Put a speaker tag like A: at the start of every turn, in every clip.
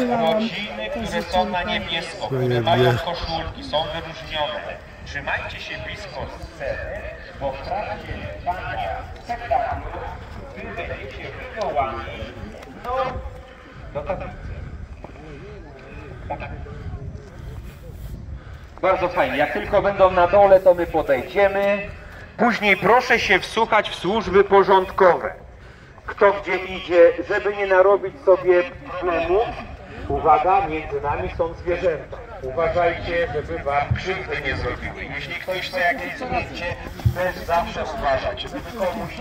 A: rodziny, które są na niebiesko, które mają koszulki, są wyróżnione. Trzymajcie się blisko sceny, bo w trakcie trwania spektaklu wy będziecie wywołani do tablicy. Bardzo fajnie. Jak tylko będą na dole, to my podejdziemy. Później proszę się wsłuchać w służby porządkowe. Kto gdzie idzie, żeby nie narobić sobie problemów. Uwaga, między nami są zwierzęta. Uważajcie, żeby wam krzywdy nie zrobiły. Jeśli ktoś chce jakieś zdjęcie, też zawsze uważać, żeby komuś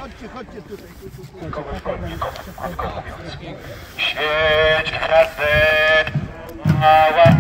A: krótko mówiąc. Świeć gwiazdę, mała